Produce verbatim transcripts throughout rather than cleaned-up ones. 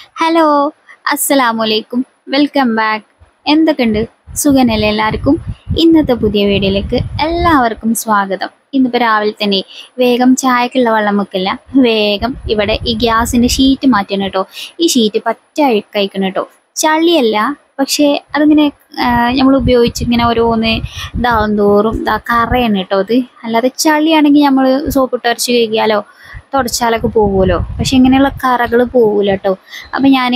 Hello, അസ്സലാമലൈക്കും, welcome back. എന്തൊക്കെയുണ്ട്, സുഖനല്ലേ എല്ലാവർക്കും? ഇന്നത്തെ പുതിയ വീഡിയോയിലേക്ക് എല്ലാവർക്കും സ്വാഗതം. ഇന്നിപ്പോൾ രാവിലെ തന്നെ വേഗം ചായക്കുള്ള വെള്ളം വെക്കില്ല, വേഗം ഇവിടെ ഈ ഗ്യാസിൻ്റെ ഷീറ്റ് മാറ്റണം കേട്ടോ. ഈ ഷീറ്റ് പറ്റ അഴുക്കയക്കണം കേട്ടോ. ചളിയല്ല, പക്ഷേ അതിങ്ങനെ നമ്മൾ ഉപയോഗിച്ച് ഇങ്ങനെ ഓരോന്ന് ഇതാവും തോറും ഇതാ കറയാണ് കേട്ടോ. അത് അല്ലാതെ ചളിയാണെങ്കിൽ നമ്മൾ സോപ്പിട്ട് അരച്ച് കഴിക്കാലോ, തുടച്ചാലൊക്കെ പോകുമല്ലോ. പക്ഷെ ഇങ്ങനെയുള്ള കറകൾ പോകൂല കേട്ടോ. അപ്പം ഞാൻ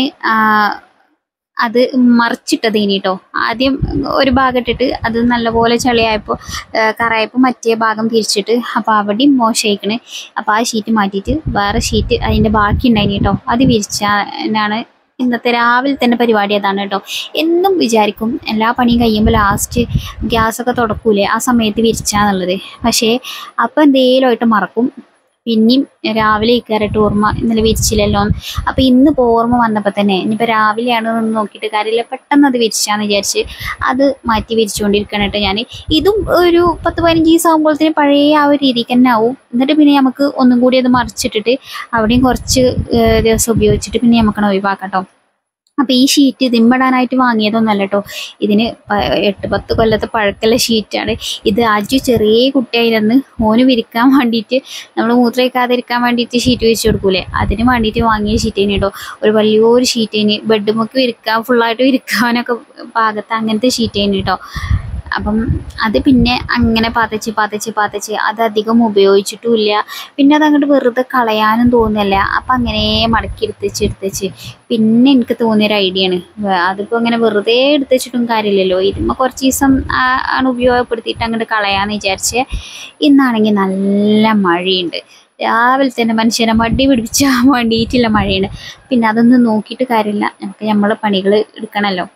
അത് മറിച്ചിട്ടത് ഇനി കേട്ടോ. ആദ്യം ഒരു ഭാഗം ഇട്ടിട്ട് അത് നല്ലപോലെ ചളിയായപ്പോൾ കറയായപ്പോൾ മറ്റേ ഭാഗം തിരിച്ചിട്ട് അപ്പോൾ അവിടെയും മോശമായിക്കണ്. അപ്പോൾ ആ ഷീറ്റ് മാറ്റിയിട്ട് വേറെ ഷീറ്റ് അതിൻ്റെ ബാക്കി ഉണ്ടായിന് കേട്ടോ. അത് വിരിച്ചാണ് ഇന്നത്തെ രാവിലെ തന്നെ പരിപാടി. അതാണ് കേട്ടോ. എന്നും വിചാരിക്കും എല്ലാ പണിയും കഴിയുമ്പോൾ ലാസ്റ്റ് ഗ്യാസൊക്കെ തുടക്കൂലേ ആ സമയത്ത് വിരിച്ചാന്നുള്ളത്. പക്ഷേ അപ്പം എന്തേലുമായിട്ട് മറക്കും. പിന്നെയും രാവിലെ കയറിയിട്ട് ഓർമ്മ ഇന്നലെ വിരിച്ചില്ലല്ലോ. അപ്പോൾ ഇന്ന് ഇപ്പോൾ ഓർമ്മ വന്നപ്പോൾ തന്നെ ഇനിയിപ്പോൾ രാവിലെയാണ് നോക്കിയിട്ട് കാര്യമില്ല, പെട്ടെന്ന് അത് വിരിച്ചാന്ന് വിചാരിച്ച് അത് മാറ്റി വിരിച്ചുകൊണ്ടിരിക്കണിട്ട് ഞാൻ. ഇതും ഒരു പത്ത് പതിനഞ്ച് ദിവസം ആകുമ്പോഴത്തേന് പഴയ ആ ഒരു രീതിക്ക് തന്നെ ആവും. എന്നിട്ട് പിന്നെ നമുക്ക് ഒന്നും കൂടി അത് മറിച്ചിട്ടിട്ട് അവിടെയും കുറച്ച് ദിവസം ഉപയോഗിച്ചിട്ട് പിന്നെ നമുക്കത് ഒഴിവാക്കാം കേട്ടോ. അപ്പോൾ ഈ ഷീറ്റ് ഇതിമ്പടാനായിട്ട് വാങ്ങിയതൊന്നല്ല കേട്ടോ. ഇതിന് എട്ട് പത്ത് കൊല്ലത്തെ പഴക്കമുള്ള ഷീറ്റാണ് ഇത്. അജു ചെറിയ കുട്ടിയായിരുന്നു, ഓന് വിരിക്കാൻ വേണ്ടിയിട്ട് നമ്മൾ മൂത്രമൊഴിക്കാതിരിക്കാൻ വേണ്ടിയിട്ട് ഷീറ്റ് വിരിച്ചു കൊടുക്കൂലേ, അതിന് വേണ്ടിയിട്ട് വാങ്ങിയ ഷീറ്റേന് കേട്ടോ. ഒരു വലിയൊരു ഷീറ്റേന് ബെഡുമൊക്കെ വിരിക്കാൻ ഫുള്ളായിട്ട് വിരിക്കാനൊക്കെ പാകത്ത് അങ്ങനത്തെ ഷീറ്റേന് കേട്ടോ. അപ്പം അത് പിന്നെ അങ്ങനെ പതച്ച് പതച്ച് പതച്ച് അത് അധികം ഉപയോഗിച്ചിട്ടുമില്ല. പിന്നെ അതങ്ങോട്ട് വെറുതെ കളയാനും തോന്നില്ല. അപ്പം അങ്ങനെ മടക്കി എടുത്തിച്ച് എടുത്തിച്ച് പിന്നെ എനിക്ക് തോന്നിയൊരു ഐഡിയ ആണ്. അതിപ്പോൾ അങ്ങനെ വെറുതെ എടുത്തിച്ചിട്ടും കാര്യമില്ലല്ലോ. ഇതിപ്പോൾ കുറച്ച് ദിവസം ആണ് ഉപയോഗപ്പെടുത്തിയിട്ട് അങ്ങോട്ട് കളയാമെന്ന് വിചാരിച്ച്. ഇന്നാണെങ്കിൽ നല്ല മഴയുണ്ട്. രാവിലെ തന്നെ മനുഷ്യനെ മടി പിടിപ്പിച്ചാൽ വേണ്ടിയിട്ടുള്ള മഴയാണ്. പിന്നെ അതൊന്നും നോക്കിയിട്ട് കാര്യമില്ല, നമുക്ക് നമ്മളെ പണികൾ എടുക്കണമല്ലോ.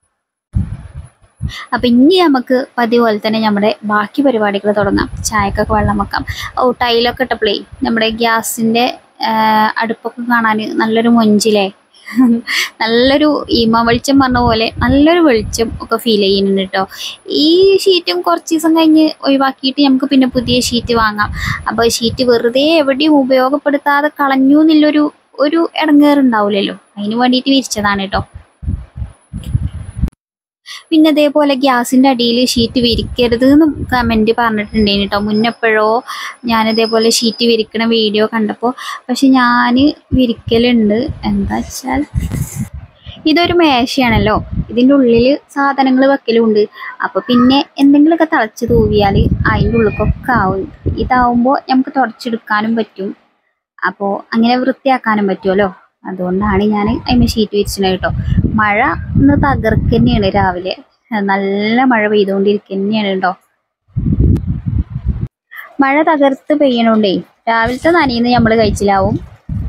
അപ്പം ഇനി നമുക്ക് പതിവ് പോലെ തന്നെ നമ്മുടെ ബാക്കി പരിപാടികൾ തുടങ്ങാം. ചായക്കൊക്കെ വെള്ളം വെക്കാം. ഓ, ടൈലൊക്കെ ഇട്ടപ്പോഴേ നമ്മുടെ ഗ്യാസിൻ്റെ അടുപ്പൊക്കെ കാണാൻ നല്ലൊരു മൊഞ്ചിലേ, നല്ലൊരു ഈമ വെളിച്ചം പറഞ്ഞ പോലെ നല്ലൊരു വെളിച്ചം ഒക്കെ ഫീൽ ചെയ്യുന്നുണ്ട് കേട്ടോ. ഈ ഷീറ്റും കുറച്ച് ദിവസം കഴിഞ്ഞ് ഒഴിവാക്കിയിട്ട് നമുക്ക് പിന്നെ പുതിയ ഷീറ്റ് വാങ്ങാം. അപ്പോൾ ഷീറ്റ് വെറുതെ എവിടെയും ഉപയോഗപ്പെടുത്താതെ കളഞ്ഞു എന്നുള്ളൊരു ഒരു ഇടങ്ങേറുണ്ടാവില്ലല്ലോ, അതിന് വേണ്ടിയിട്ട് വിരിച്ചതാണ് കേട്ടോ. പിന്നെ അതേപോലെ ഗ്യാസിൻ്റെ അടിയിൽ ഷീറ്റ് വിരിക്കരുത് എന്നും കമൻറ്റ് പറഞ്ഞിട്ടുണ്ടേന് കേട്ടോ. മുന്നെപ്പോഴോ ഞാനിതേപോലെ ഷീറ്റ് വിരിക്കണ വീഡിയോ കണ്ടപ്പോൾ. പക്ഷെ ഞാൻ വിരിക്കലുണ്ട്. എന്താ വെച്ചാൽ ഇതൊരു മേശയാണല്ലോ, ഇതിൻ്റെ ഉള്ളിൽ സാധനങ്ങൾ വെക്കലുണ്ട്. അപ്പോൾ പിന്നെ എന്തെങ്കിലുമൊക്കെ തിളച്ച് തൂവിയാൽ അതിൻ്റെ ഉള്ളിലൊക്കെ ആവും. ഇതാവുമ്പോൾ നമുക്ക് തുടച്ചെടുക്കാനും പറ്റും, അപ്പോൾ അങ്ങനെ വൃത്തിയാക്കാനും പറ്റുമല്ലോ. അതുകൊണ്ടാണ് ഞാൻ അതിന് ഷീറ്റ് വിരിച്ചത് കേട്ടോ. മഴ ഇന്ന് തകർക്ക് തന്നെയാണ്, രാവിലെ നല്ല മഴ പെയ്തുകൊണ്ടിരിക്കുക തന്നെയാണ് കേട്ടോ. മഴ തകർത്ത് പെയ്യണോണ്ടേ രാവിലത്തെ നനയുന്ന നമ്മൾ കഴിച്ചിലാവും.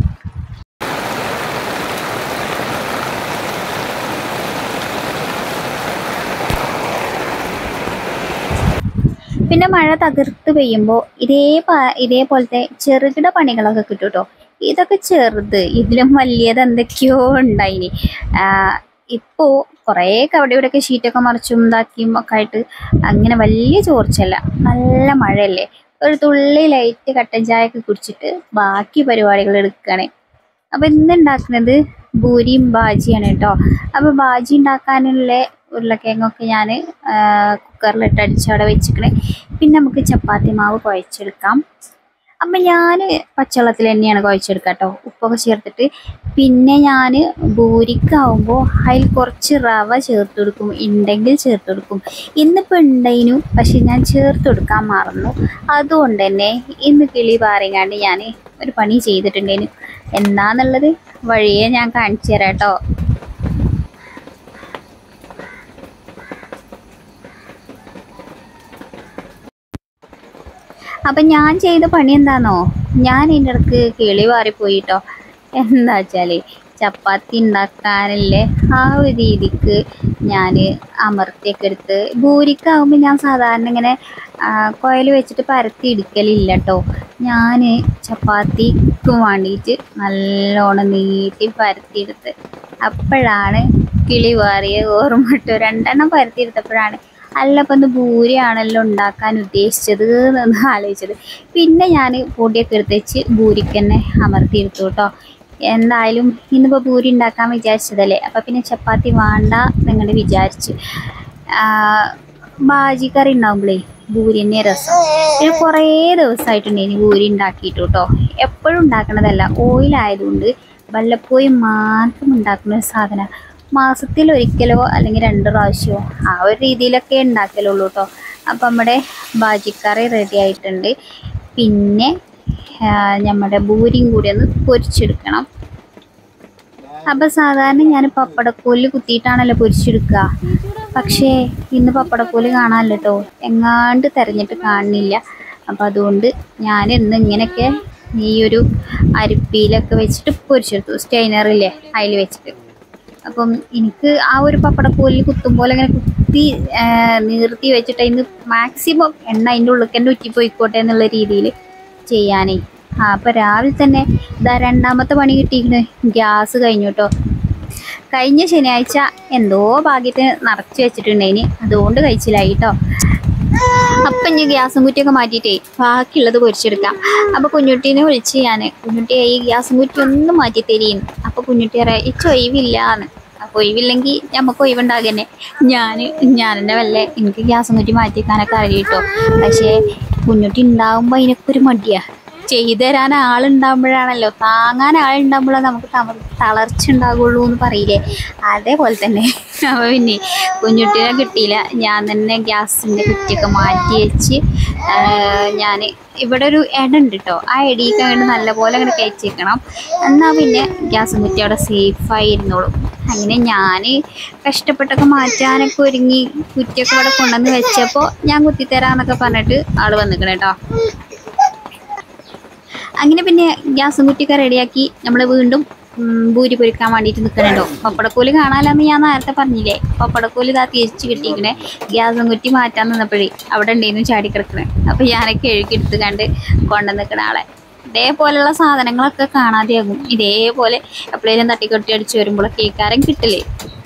പിന്നെ മഴ തകർത്ത് പെയ്യുമ്പോൾ ഇതേ ഇതേപോലത്തെ ചെറുകിട പണികളൊക്കെ കിട്ടും കേട്ടോ. ഇതൊക്കെ ചെറുത്, ഇതിലും വലിയത് എന്തൊക്കെയോ ഉണ്ടായിന്. ഇപ്പോൾ കുറേയൊക്കെ അവിടെ ഇവിടെയൊക്കെ ഷീറ്റൊക്കെ മറിച്ചും ഇതാക്കിയും ഒക്കെ ആയിട്ട് അങ്ങനെ വലിയ ചോർച്ചല്ല. നല്ല മഴയല്ലേ, ഒരു തുള്ളി ലൈറ്റ് കട്ടൻ ചായയൊക്കെ കുടിച്ചിട്ട് ബാക്കി പരിപാടികൾ എടുക്കുകയാണ്. അപ്പോൾ ഇന്ന് ഉണ്ടാക്കുന്നത് പൂരിയും ബാജിയാണ് കേട്ടോ. അപ്പോൾ ബാജി ഉണ്ടാക്കാനുള്ള ഉരുളക്കിഴങ്ങൊക്കെ ഞാൻ കുക്കറിലിട്ട് അടിച്ചവിടെ വെച്ചിക്കണേ. പിന്നെ നമുക്ക് ചപ്പാത്തി മാവ് കുഴച്ചെടുക്കാം. അപ്പം ഞാൻ പച്ചവെള്ളത്തിൽ തന്നെയാണ് കുഴച്ചെടുക്കുക കേട്ടോ, ഉപ്പൊക്കെ ചേർത്തിട്ട്. പിന്നെ ഞാൻ പൂരിക്കാവുമ്പോൾ അതിൽ കുറച്ച് റവ ചേർത്ത് കൊടുക്കും, ഉണ്ടെങ്കിൽ ചേർത്ത് കൊടുക്കും. ഇന്നിപ്പോൾ ഉണ്ടായിരുന്നു, പക്ഷെ ഞാൻ ചേർത്ത് കൊടുക്കാൻ മറന്നു. അതുകൊണ്ട് തന്നെ ഇന്ന് കിളി പാറിങ്ങാണ്ട് ഞാൻ ഒരു പണി ചെയ്തിട്ടുണ്ടേനു. എന്താണെന്നുള്ളത് വഴിയെ ഞാൻ കാണിച്ചു തരാം കേട്ടോ. അപ്പം ഞാൻ ചെയ്ത പണി എന്താണെന്നോ, ഞാൻ ഇതിൻ്റെ ഇടക്ക് കിളി പാറിപ്പോയി കേട്ടോ. എന്താ വെച്ചാൽ ചപ്പാത്തി ഉണ്ടാക്കാനല്ലേ ആ ഒരു രീതിക്ക് ഞാൻ അമർത്തിയൊക്കെ എടുത്ത്. പൂരിക്കാവുമ്പോൾ ഞാൻ സാധാരണ ഇങ്ങനെ കുഴൽ വെച്ചിട്ട് പരത്തി എടുക്കലില്ല കേട്ടോ. ഞാൻ ചപ്പാത്തിക്ക് വേണ്ടിയിട്ട് നല്ലോണം നീട്ടി പരത്തിയെടുത്ത് അപ്പോഴാണ് കിളി പാറിയ ഓർമ്മ ഇട്ടു. രണ്ടെണ്ണം പരത്തിയെടുത്തപ്പോഴാണ് അല്ല അപ്പം ഇത് പൂരിയാണല്ലോ ഉണ്ടാക്കാൻ ഉദ്ദേശിച്ചത് എന്ന് ആലോചിച്ചത്. പിന്നെ ഞാൻ പൊടിയൊക്കെ എടുത്ത് വെച്ച് പൂരിക്ക് തന്നെ അമർത്തിയെടുത്തു കേട്ടോ. എന്തായാലും ഇന്നിപ്പോൾ പൂരി ഉണ്ടാക്കാൻ വിചാരിച്ചതല്ലേ, അപ്പം പിന്നെ ചപ്പാത്തി വേണ്ട നിങ്ങൾ വിചാരിച്ച്. ബാജി കറി ഉണ്ടാകുമ്പോഴേ പൂരി തന്നെ രസം. ഇത് കുറേ ദിവസമായിട്ടുണ്ടെങ്കിൽ പൂരി ഉണ്ടാക്കിയിട്ട് കേട്ടോ. എപ്പോഴും ഉണ്ടാക്കണതല്ല, ഓയിലായതുകൊണ്ട് വല്ലപ്പോഴും മാത്രം ഉണ്ടാക്കുന്ന ഒരു സാധനം. മാസത്തിൽ ഒരിക്കലോ അല്ലെങ്കിൽ രണ്ട് പ്രാവശ്യമോ ആ ഒരു രീതിയിലൊക്കെ ഉണ്ടാക്കലുള്ളൂ കേട്ടോ. അപ്പം നമ്മുടെ ബാജിക്കറി റെഡി ആയിട്ടുണ്ട്. പിന്നെ നമ്മുടെ പൂരിയും കൂടി ഒന്ന് പൊരിച്ചെടുക്കണം. അപ്പം സാധാരണ ഞാൻ പപ്പടക്കോലിൽ കുത്തിയിട്ടാണല്ലോ പൊരിച്ചെടുക്കുക. പക്ഷേ ഇന്ന് പപ്പടക്കോല് കാണാമല്ലോ കേട്ടോ, എങ്ങാണ്ട് തിരഞ്ഞിട്ട് കാണുന്നില്ല. അപ്പം അതുകൊണ്ട് ഞാൻ ഇന്ന് ഇങ്ങനെയൊക്കെ ഈ ഒരു അരിപ്പിയിലൊക്കെ വെച്ചിട്ട് പൊരിച്ചെടുത്തു, സ്റ്റെയിനറില്ലേ അതിൽ വെച്ചിട്ട്. അപ്പം എനിക്ക് ആ ഒരു പപ്പടക്കോലിൽ കുത്തുമ്പോൾ ഇങ്ങനെ കുത്തി നിർത്തി വെച്ചിട്ട് അതിന് മാക്സിമം എണ്ണ അതിൻ്റെ ഉള്ളിൽ തന്നെ ഉറ്റിപ്പോയിക്കോട്ടെ എന്നുള്ള രീതിയിൽ ചെയ്യാനേ. ആ അപ്പം രാവിലെ തന്നെ ഇതാ രണ്ടാമത്തെ പണി കിട്ടിയിരിക്കുന്നത്. ഗ്യാസ് കഴിഞ്ഞു കേട്ടോ. കഴിഞ്ഞ ശനിയാഴ്ച എന്തോ ഭാഗ്യത്തിന് നിറച്ച് വെച്ചിട്ടുണ്ടേനി, അതുകൊണ്ട് കഴിച്ചില്ലായി കേട്ടോ. അപ്പം ഇനി ഗ്യാസും കുറ്റിയൊക്കെ മാറ്റിയിട്ടേ ബാക്കിയുള്ളത് പൊരിച്ചെടുക്കാം. അപ്പോൾ കുഞ്ഞുട്ടീനെ വിളിച്ച് ഞാൻ, കുഞ്ഞുട്ടിയെ ഈ ഗ്യാസും കുറ്റി ഒന്നും മാറ്റി തരീന്ന്. അപ്പോൾ കുഞ്ഞുട്ടി പറയാം ഈ ഒഴിവില്ലാന്ന്. അപ്പോൾ ഒഴിവില്ലെങ്കിൽ നമുക്ക് ഒഴിവുണ്ടാകുക തന്നെ. ഞാൻ ഞാൻ തന്നെ വല്ലേ എനിക്ക് ഗ്യാസും കുറ്റി മാറ്റിക്കാനൊക്കെ അറിയും കേട്ടോ. പക്ഷേ കുഞ്ഞുട്ടി ഉണ്ടാകുമ്പോൾ അതിനൊക്കെ ഒരു മടിയാണ്. ചെയ്തു തരാൻ ആളുണ്ടാകുമ്പോഴാണല്ലോ, താങ്ങാൻ ആളുണ്ടാകുമ്പോഴാണ് നമുക്ക് തള തളർച്ച ഉണ്ടാകുള്ളൂ എന്ന് പറയില്ലേ, അതേപോലെ തന്നെ. അപ്പോൾ പിന്നെ കുഞ്ഞുട്ടിനെ കിട്ടിയില്ല. ഞാൻ തന്നെ ഗ്യാസിൻ്റെ കുറ്റിയൊക്കെ മാറ്റി വെച്ച് ഞാൻ ഇവിടെ ഒരു ഇട ഉണ്ട് കേട്ടോ, ആ ഇടയ്ക്ക് അങ്ങോട്ട് നല്ലപോലെ അങ്ങനെ കയറ്റി വെക്കണം. എന്നാൽ പിന്നെ ഗ്യാസും കുറ്റി അവിടെ സേഫായി ഇരുന്നോളും. അങ്ങനെ ഞാൻ കഷ്ടപ്പെട്ടൊക്കെ മാറ്റാനൊക്കെ ഒരുങ്ങി കുറ്റിയൊക്കെ ഇവിടെ കൊണ്ടുവന്ന് വെച്ചപ്പോൾ ഞാൻ കുത്തിത്തരാമെന്നൊക്കെ പറഞ്ഞിട്ട് ആൾ വന്നിക്കണം കേട്ടോ. അങ്ങനെ പിന്നെ ഗ്യാസും കുറ്റിയൊക്കെ റെഡിയാക്കി നമ്മൾ വീണ്ടും പൂരി പൊരിക്കാൻ വേണ്ടിയിട്ട് നിൽക്കണുണ്ടോ. പപ്പടക്കോല് കാണാമെന്ന് ഞാൻ നേരത്തെ പറഞ്ഞില്ലേ, പപ്പടക്കോല് ഇതാ തിരിച്ച് കിട്ടിയിരിക്കണേ. ഗ്യാസും കുറ്റി മാറ്റാൻ നിന്നപ്പോഴേ അവിടെ ഉണ്ടായിരുന്നു ചാടി കിടക്കണേ. അപ്പോൾ ഞാനൊക്കെ എഴുകിയെടുത്ത് കണ്ട് കൊണ്ടു നിൽക്കണ ആളെ. ഇതേപോലെയുള്ള സാധനങ്ങളൊക്കെ കാണാതെയാകും. ഇതേപോലെ എപ്പോഴേലും തട്ടിക്കൊട്ടി അടിച്ച് വരുമ്പോഴൊക്കെ കേൾക്കാരം കിട്ടില്ലേ.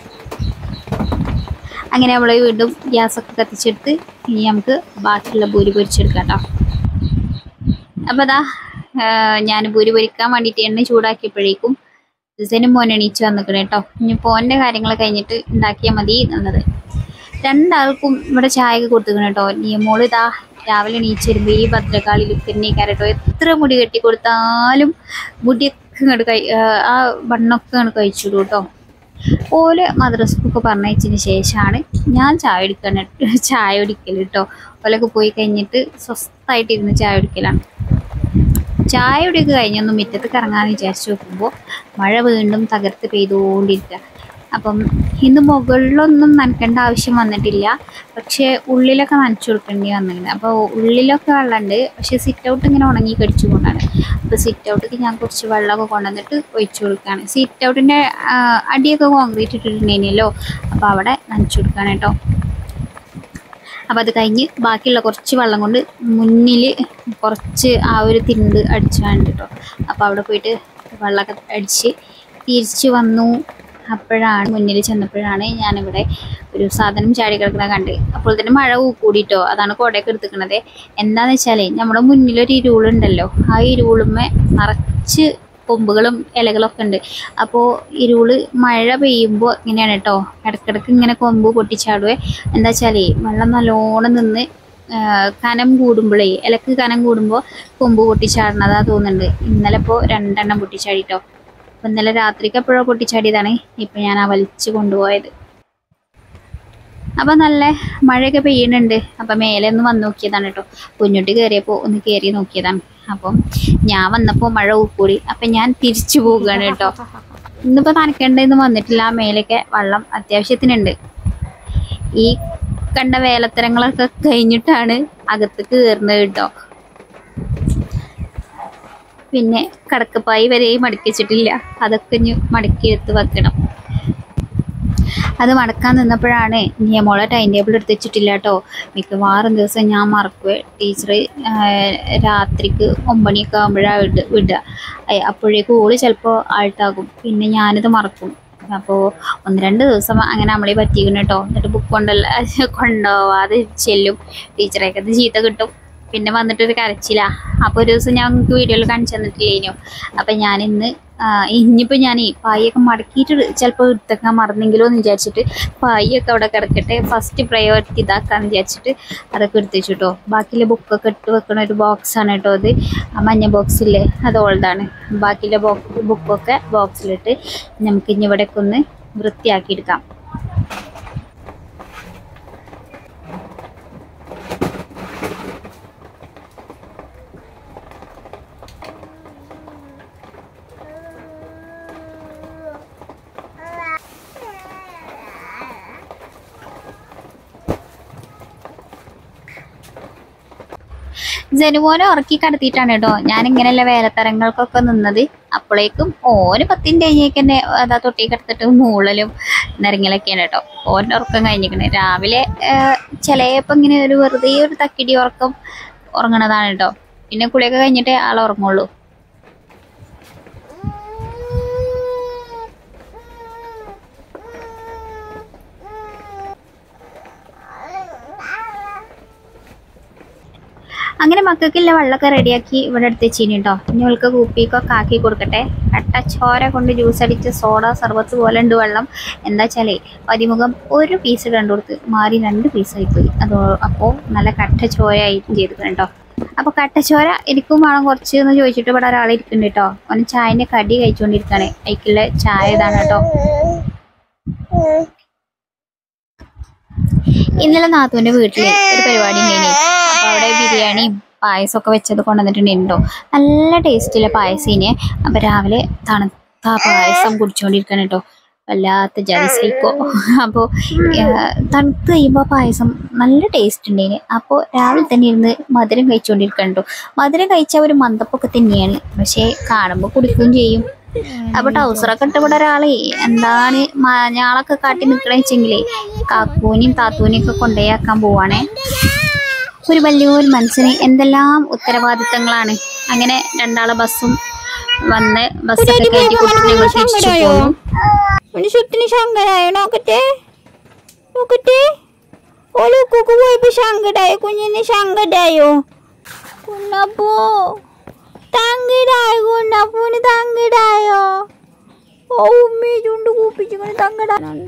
അങ്ങനെ നമ്മൾ വീണ്ടും ഗ്യാസൊക്കെ കത്തിച്ചെടുത്ത് ഇനി നമുക്ക് ബാക്കിയുള്ള പൂരി പൊരിച്ചെടുക്കാം കേട്ടോ. അപ്പോൾ അതാ ഞാൻ പൂരി പൊരിക്കാൻ വേണ്ടിയിട്ട് എണ്ണ ചൂടാക്കിയപ്പോഴേക്കും ഡിസൈനും മോൻ എണീച്ച് വന്നിക്കണം കേട്ടോ. ഇനി പോൻ്റെ കാര്യങ്ങൾ കഴിഞ്ഞിട്ട് ഉണ്ടാക്കിയാൽ മതി എന്നുള്ളത്. രണ്ടാൾക്കും ഇവിടെ ചായ ഒക്കെ കൊടുത്തിക്കണം കേട്ടോ. നീ മോള് ഇതാ രാവിലെ എണീച്ച് വരുമ്പോൾ ഈ ഭദ്രകാളി ലുക്കന്നെക്കാർ കേട്ടോ. എത്ര മുടി കെട്ടി കൊടുത്താലും മുടിയൊക്കെ ഇങ്ങോട്ട് കൈ ആ വണ്ണൊക്കെ ഇങ്ങോട്ട് കഴിച്ചിടും കേട്ടോ. ഓല് മദ്രസക്കൊക്കെ പറഞ്ഞയച്ചതിന് ശേഷമാണ് ഞാൻ ചായ എടുക്കാൻ ചായ കുടിക്കൽ കേട്ടോ. ഓലൊക്കെ പോയി കഴിഞ്ഞിട്ട് സ്വസ്ഥമായിട്ടിരുന്ന് ചായ കുടിക്കലാണ്. ചായ കുടിയൊക്കെ കഴിഞ്ഞൊന്നും മുറ്റത്ത് കറങ്ങാമെന്ന് വിചാരിച്ച് നോക്കുമ്പോൾ മഴ വീണ്ടും തകർത്ത് പെയ്തുകൊണ്ടിരിക്കുക. അപ്പം ഇന്ന് മുകളിലൊന്നും നനയ്ക്കേണ്ട ആവശ്യം വന്നിട്ടില്ല, പക്ഷേ ഉള്ളിലൊക്കെ നനച്ചു കൊടുക്കേണ്ടി വന്നിട്ടുണ്ട്. അപ്പോൾ ഉള്ളിലൊക്കെ വെള്ളമുണ്ട്, പക്ഷേ സിറ്റ് ഔട്ട് ഇങ്ങനെ ഉണങ്ങി കടിച്ചു കൊണ്ടാണ്. അപ്പോൾ സിറ്റ് ഔട്ടിക്ക് ഞാൻ കുറച്ച് വെള്ളമൊക്കെ കൊണ്ടുവന്നിട്ട് ഒഴിച്ചു കൊടുക്കുകയാണ്. സിറ്റ് ഔട്ടിൻ്റെ അടിയൊക്കെ കോൺക്രീറ്റ് ഇട്ടിട്ടുണ്ടായിരുന്നല്ലോ, അപ്പോൾ അവിടെ നനച്ചു കൊടുക്കുകയാണ് കേട്ടോ. അപ്പോൾ അത് കഴിഞ്ഞ് ബാക്കിയുള്ള കുറച്ച് വെള്ളം കൊണ്ട് മുന്നിൽ കുറച്ച് ആ ഒരു തിണ്ട് അടിച്ചാണ് കേട്ടോ. അപ്പോൾ അവിടെ പോയിട്ട് വെള്ളമൊക്കെ അടിച്ച് തിരിച്ച് വന്നു. അപ്പോഴാണ് മുന്നിൽ ചെന്നപ്പോഴാണ് ഞാനിവിടെ ഒരു സാധനം ചാടി കിടക്കുന്ന കണ്ട്. അപ്പോൾ തന്നെ മഴ കൂടിയിട്ടോ, അതാണ് കുടയൊക്കെ എടുത്തിക്കണത്. എന്താണെന്ന് വെച്ചാൽ നമ്മുടെ മുന്നിലൊരു ഇരുളുണ്ടല്ലോ, ആ ഇരുളുമ്മേ നിറച്ച് കൊമ്പുകളും ഇലകളൊക്കെ ഉണ്ട്. അപ്പോൾ ഇരുള് മഴ പെയ്യുമ്പോൾ ഇങ്ങനെയാണ് കേട്ടോ, ഇടയ്ക്കിടയ്ക്ക് ഇങ്ങനെ കൊമ്പ് പൊട്ടിച്ചാടുവേ. എന്താ വെച്ചാൽ വെള്ളം നല്ലോണം നിന്ന് കനം കൂടുമ്പോഴേ, ഇലക്ക് കനം കൂടുമ്പോൾ കൊമ്പ് പൊട്ടിച്ചാടണതാ തോന്നുന്നുണ്ട്. ഇന്നലെ ഇപ്പോൾ രണ്ടെണ്ണം പൊട്ടിച്ചാടിട്ടോ. അപ്പം ഇന്നലെ രാത്രിക്ക് എപ്പോഴോ പൊട്ടിച്ചാടിയതാണ് ഇപ്പം ഞാൻ ആ വലിച്ച് കൊണ്ടുപോയത്. അപ്പം നല്ല മഴയൊക്കെ പെയ്യുന്നുണ്ട്. അപ്പം മേലെ ഒന്ന് വന്ന് നോക്കിയതാണ് കേട്ടോ. കുഞ്ഞുട്ടി കയറിയപ്പോൾ ഒന്ന് കയറി നോക്കിയതാണ്. അപ്പം ഞാൻ വന്നപ്പോൾ മഴ കൂടി, അപ്പം ഞാൻ തിരിച്ചു പോവുകയാണ് കേട്ടോ. ഇന്നിപ്പോൾ നനയ്ക്കേണ്ടതെന്ന് വന്നിട്ടില്ല, മേലൊക്കെ വെള്ളം അത്യാവശ്യത്തിനുണ്ട്. ഈ കണ്ട വേലത്തരങ്ങളൊക്കെ കഴിഞ്ഞിട്ടാണ് അകത്തേക്ക് കയറുന്നത് കേട്ടോ. പിന്നെ കടക്കപ്പായി വരെയും മടക്കി വെച്ചിട്ടില്ല, അതൊക്കെ ഇനി മടക്കി എടുത്ത് വെക്കണം. അത് മടക്കാൻ നിന്നപ്പോഴാണ് നിയമോളെ ടൈം ടേബിൾ എടുത്ത് വെച്ചിട്ടില്ല കേട്ടോ. മിക്കവാറും ദിവസം ഞാൻ മറക്കുവേ. ടീച്ചർ രാത്രിക്ക് ഒമ്പണിയൊക്കെ ആകുമ്പോഴാണ് വിട് വിടുക അപ്പോഴേക്കും ഓള് ചിലപ്പോൾ ആൾട്ടാകും, പിന്നെ ഞാനിത് മറക്കും. അപ്പോൾ ഒന്ന് രണ്ട് ദിവസം അങ്ങനെ നമ്മളെ പറ്റിക്കണം കേട്ടോ. എന്നിട്ട് ബുക്ക് കൊണ്ടല്ല കൊണ്ടുപോവാതെ ചെല്ലും. ടീച്ചറേക്ക് അത് ചീത്ത കിട്ടും. പിന്നെ വന്നിട്ടൊരു കരച്ചില്ല. അപ്പോൾ ഒരു ദിവസം ഞങ്ങൾക്ക് വീഡിയോയിൽ കാണിച്ചു തന്നിട്ടില്ലേനോ. അപ്പം ഞാനിന്ന് ഇനിയിപ്പോൾ ഞാൻ ഈ പായൊക്കെ മടക്കിയിട്ട് ചിലപ്പോൾ എടുത്തേക്കാൻ മറന്നെങ്കിലോ എന്ന് വിചാരിച്ചിട്ട് പായൊക്കെ അവിടെ കിടക്കട്ടെ, ഫസ്റ്റ് പ്രയോറിറ്റി ഇതാക്കാന്ന് വിചാരിച്ചിട്ട് അതൊക്കെ എടുത്ത് വെച്ചു കേട്ടോ. ബാക്കിയുള്ള ബുക്കൊക്കെ ഇട്ട് വെക്കണ ഒരു ബോക്സാണ് കേട്ടോ അത്, മഞ്ഞ ബോക്സില്ലേ അത് ഓൾഡാണ്. ബാക്കിയുള്ള ബോക്സ് ബുക്കൊക്കെ ബോക്സിലിട്ട് നമുക്ക് ഇനി ഇവിടേക്ക് ഒന്ന് വൃത്തിയാക്കിയെടുക്കാം. ജനുമോനെ ഉറക്കി കടത്തിയിട്ടാണ് കേട്ടോ ഞാൻ ഇങ്ങനെയുള്ള വേലത്തരങ്ങൾക്കൊക്കെ നിന്നത്. അപ്പോഴേക്കും ഓന് പത്തിൻ്റെ കഴിഞ്ഞേക്ക് തന്നെ അതാ തൊട്ടി കിടത്തിട്ട് മൂളലും നിരങ്ങലൊക്കെയാണ് കേട്ടോ. ഓൻ്റെ ഉറക്കം കഴിഞ്ഞിരിക്കണേ. രാവിലെ ചിലപ്പോൾ ഇങ്ങനെ ഒരു വെറുതെ ഒരു തക്കിടി ഉറക്കം ഉറങ്ങണതാണ് കേട്ടോ. പിന്നെ കുളിയൊക്കെ കഴിഞ്ഞിട്ടേ ആൾ ഉറങ്ങുള്ളൂ. അങ്ങനെ മക്കൾക്കില്ല വെള്ളമൊക്കെ റെഡിയാക്കി ഇവിടെ എടുത്ത് വെച്ചിന് കേട്ടോ. ഇനി അവൾക്ക് കുപ്പിക്കൊക്കെ ആക്കി കൊടുക്കട്ടെ. കട്ട ചോര കൊണ്ട് ജ്യൂസ് അടിച്ച് സോഡ സർബത്ത് പോലെ ഉണ്ട് വെള്ളം. എന്താ വെച്ചാലേ പതിമുഖം ഒരു പീസ് കണ്ടു കൊടുത്ത് മാറി രണ്ട് പീസായിപ്പോയി. അതോ അപ്പോൾ നല്ല കട്ട ചോര ആയിട്ടും ചെയ്തിട്ടുണ്ട് കേട്ടോ. അപ്പോൾ കട്ടച്ചോര എനിക്കും വേണം കുറച്ച് എന്ന് ചോദിച്ചിട്ട് ഇവിടെ ഒരാൾ ഇരിക്കുന്നുണ്ട് കേട്ടോ. അവന് ചായൻ്റെ കടി കഴിച്ചുകൊണ്ടിരിക്കുകയാണ്. അതിക്കുള്ള ചായ ഇതാണ് കേട്ടോ. ഇന്നലെ നാത്തൂൻ്റെ വീട്ടിൽ ഒരു പരിപാടി ഉണ്ടായിന്. അപ്പോൾ അവിടെ ബിരിയാണിയും പായസമൊക്കെ വെച്ചത് കൊണ്ടുവന്നിട്ടുണ്ടോ. നല്ല ടേസ്റ്റില്ല പായസീന്. അപ്പോൾ രാവിലെ തണുത്ത പായസം കുടിച്ചുകൊണ്ടിരിക്കണം കേട്ടോ. വല്ലാത്ത ജലസൈക്കോ. അപ്പോൾ തണുത്ത് കഴിയുമ്പോൾ പായസം നല്ല ടേസ്റ്റ് ഉണ്ടായിന്. അപ്പോൾ രാവിലെ തന്നെ ഇരുന്ന് മധുരം കഴിച്ചുകൊണ്ടിരിക്കണം കേട്ടോ. മധുരം കഴിച്ചാൽ ഒരു മന്ദപ്പൊക്കെ തന്നെയാണ്, പക്ഷേ കാണുമ്പോൾ കുടിക്കുകയും ചെയ്യും. അപ്പോൾ ടൗസറൊക്കെ ഇട്ട് ഇവിടെ ഒരാളെ എന്താണ് മഞ്ഞാളൊക്കെ കാട്ടി നിൽക്കണ വെച്ചെങ്കിലേ കാക്കൂനെയും താത്തൂനെയും ഒക്കെ കൊണ്ടുപോയാക്കാൻ പോവാണേ. ഒരു വലിയൊരു മനസ്സിന് എന്തെല്ലാം ഉത്തരവാദിത്തങ്ങളാണ്. അങ്ങനെ രണ്ടാളെ ബസ്സും വന്ന് ബസ്സൊക്കെ കയറ്റി കൊടുത്ത് ഞങ്ങൾ തിരിച്ചു പോകും. സുത്തിന് സങ്കടായോ? നോക്കട്ടെ നോക്കട്ടെ. ഓലൂക്കൊക്കെ പോയപ്പോ സങ്കടായോ? കുഞ്ഞിന് സങ്കടായോ? കുഞ്ഞപ്പൂ തങ്കിടായോ? കുഞ്ഞപ്പൂന് തങ്കിടായോ? ഓ ഉമ്മി ചുണ്ട് കൂപ്പിച്ചിങ്ങനെ തങ്കടാനാണ്.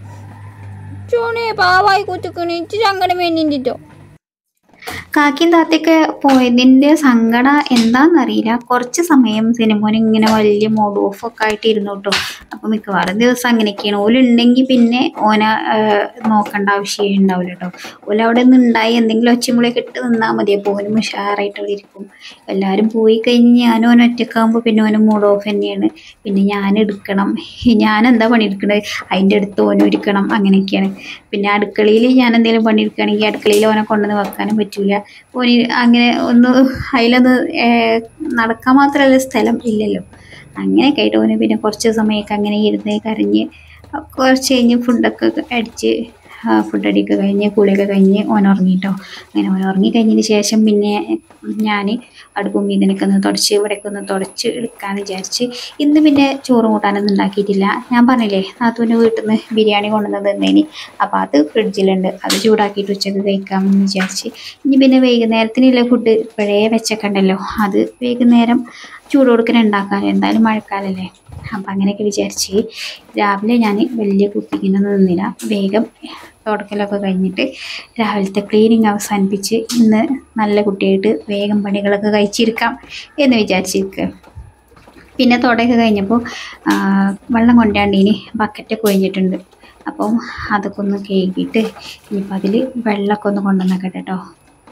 ചൂണേ പാവായി കുത്തിക്കണി സങ്കടം വേണ്ടിട്ടോ. കാക്കിയും താത്തയൊക്കെ പോയതിൻ്റെ സങ്കടം എന്താണെന്നറിയില്ല. കുറച്ച് സമയം സിനിമോന് ഇങ്ങനെ വലിയ മോഡ് ഓഫൊക്കെ ആയിട്ട് ഇരുന്നു കേട്ടോ. അപ്പോൾ മിക്കവാറും ദിവസം അങ്ങനെയൊക്കെയാണ്. ഓലുണ്ടെങ്കിൽ പിന്നെ ഓനെ നോക്കേണ്ട ആവശ്യമേ ഉണ്ടാവില്ല കേട്ടോ. ഓല അവിടെ നിന്ന് ഉണ്ടായി എന്തെങ്കിലും ഒച്ചമുളയൊക്കെ ഇട്ട് നിന്നാൽ മതി. അപ്പോൾ ഓനും ഉഷാറായിട്ട് അവിടെ ഇരിക്കും. എല്ലാവരും പോയി കഴിഞ്ഞ് ഞാനും ഓൻ ഒറ്റക്കാകുമ്പോൾ പിന്നെ ഓന് മൂഡ് ഓഫ് തന്നെയാണ്. പിന്നെ ഞാൻ എടുക്കണം, ഞാൻ എന്താ പണിയെടുക്കണത് അതിൻ്റെ അടുത്ത് ഓനും ഇരിക്കണം, അങ്ങനെയൊക്കെയാണ്. പിന്നെ അടുക്കളയിൽ ഞാൻ എന്തെങ്കിലും പണിയെടുക്കുകയാണെങ്കിൽ അടുക്കളയിൽ ഓനെ കൊണ്ടുവന്ന് വെക്കാനും പറ്റില്ല. ഓന് അങ്ങനെ ഒന്ന് അതിലൊന്ന് നടക്കാൻ മാത്രമല്ല സ്ഥലം ഇല്ലല്ലോ. അങ്ങനെയൊക്കെ ആയിട്ട് ഓന് പിന്നെ കുറച്ച് സമയമൊക്കെ അങ്ങനെ ഇരുന്ന് കരഞ്ഞ് കുറച്ച് കഴിഞ്ഞ് ഫുഡൊക്കെ അടിച്ച് ഫുഡടിയൊക്കെ കഴിഞ്ഞ് കുളിയൊക്കെ കഴിഞ്ഞ് ഓൻ ഉറങ്ങിട്ടോ. അങ്ങനെ ഓൻ ഉറങ്ങി കഴിഞ്ഞതിന് ശേഷം പിന്നെ ഞാൻ അടുപ്പും മീതിനൊക്കെ ഒന്ന് തുടച്ച് ഇവിടെയൊക്കെ ഒന്ന് തുടച്ച് എടുക്കാമെന്ന് വിചാരിച്ച് ഇന്ന് പിന്നെ ചോറും കൂട്ടാനൊന്നും ഉണ്ടാക്കിയിട്ടില്ല. ഞാൻ പറഞ്ഞില്ലേ നാത്തൂൻ്റെ വീട്ടിൽ നിന്ന് ബിരിയാണി കൊണ്ടുവന്നത് തന്നേനി. അപ്പോൾ അത് ഫ്രിഡ്ജിലുണ്ട്, അത് ചൂടാക്കിയിട്ട് ഉച്ചക്ക് കഴിക്കാമെന്ന് വിചാരിച്ച്. ഇനി പിന്നെ വൈകുന്നേരത്തിനുള്ള ഫുഡ് ഇപ്പോഴേ വെച്ചേക്കണ്ടല്ലോ, അത് വൈകുന്നേരം ചൂട് കൊടുക്കാൻ ഉണ്ടാക്കാൻ എന്തായാലും മഴക്കാലല്ലേ. അപ്പം അങ്ങനെയൊക്കെ വിചാരിച്ച് രാവിലെ ഞാൻ വലിയ കുക്കിങ്ങിനൊന്നും നിന്നില്ല. വേഗം തുടക്കലൊക്കെ കഴിഞ്ഞിട്ട് രാവിലത്തെ ക്ലീനിങ് അവസാനിപ്പിച്ച് ഇന്ന് നല്ല കുട്ടിയായിട്ട് വേഗം പണികളൊക്കെ കഴിച്ചിരിക്കാം എന്ന് വിചാരിച്ചിരിക്കുക. പിന്നെ തുടയൊക്കെ കഴിഞ്ഞപ്പോൾ വെള്ളം കൊണ്ടാണ്ടിനി ബക്കറ്റൊക്കെ ഒഴിഞ്ഞിട്ടുണ്ട്. അപ്പം അതൊക്കെ ഒന്ന് കഴുകിയിട്ട് ഇനിയിപ്പോൾ അതിൽ വെള്ളമൊക്കെ ഒന്ന് കൊണ്ടുവന്നേക്കട്ടെ കേട്ടോ.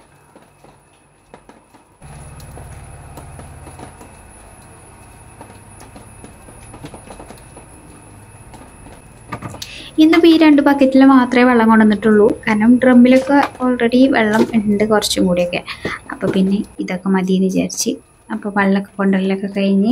ഇന്നിപ്പോൾ ഈ രണ്ട് ബക്കറ്റിൽ മാത്രമേ വെള്ളം കൊണ്ടുവന്നിട്ടുള്ളൂ. കാരണം ഡ്രമ്മിലൊക്കെ ഓൾറെഡി വെള്ളം ഉണ്ട് കുറച്ചും കൂടിയൊക്കെ. അപ്പോൾ പിന്നെ ഇതൊക്കെ മതി എന്ന് വിചാരിച്ച് അപ്പോൾ വെള്ളമൊക്കെ കൊണ്ടുവരലൊക്കെ കഴിഞ്ഞ്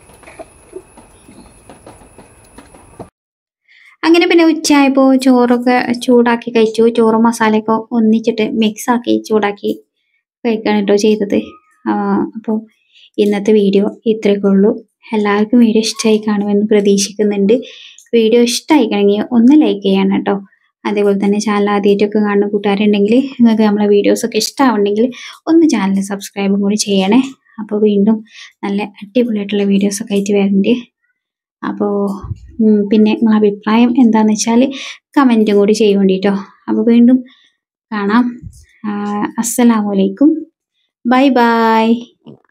അങ്ങനെ പിന്നെ ഉച്ചയായപ്പോൾ ചോറൊക്കെ ചൂടാക്കി കഴിച്ചു. ചോറും മസാലയൊക്കെ ഒന്നിച്ചിട്ട് മിക്സാക്കി ചൂടാക്കി കഴിക്കുകയാണ് കേട്ടോ ചെയ്തത്. അപ്പോൾ ഇന്നത്തെ വീഡിയോ ഇത്രയൊക്കെ ഉള്ളൂ. എല്ലാവർക്കും വീഡിയോ ഇഷ്ടമായി കാണുമെന്ന് പ്രതീക്ഷിക്കുന്നുണ്ട്. വീഡിയോ ഇഷ്ടമായിക്കണമെങ്കിൽ ഒന്ന് ലൈക്ക് ചെയ്യണം കേട്ടോ. അതേപോലെ തന്നെ ചാനൽ ആദ്യമായിട്ടൊക്കെ കാണുന്ന കൂട്ടുകാരുണ്ടെങ്കിൽ നിങ്ങൾക്ക് നമ്മളെ വീഡിയോസൊക്കെ ഇഷ്ടമാവുണ്ടെങ്കിൽ ഒന്ന് ചാനൽ സബ്സ്ക്രൈബും കൂടി ചെയ്യണേ. അപ്പോൾ വീണ്ടും നല്ല അടിപൊളിയായിട്ടുള്ള വീഡിയോസൊക്കെ ആയിട്ട് വരുന്നുണ്ട്. അപ്പോൾ പിന്നെ നിങ്ങളെ അഭിപ്രായം എന്താണെന്ന് വെച്ചാൽ കമൻറ്റും കൂടി ചെയ്യാൻ വേണ്ടിട്ടോ. അപ്പോൾ വീണ്ടും കാണാം. അസ്സലാമു അലൈക്കും. Bye by.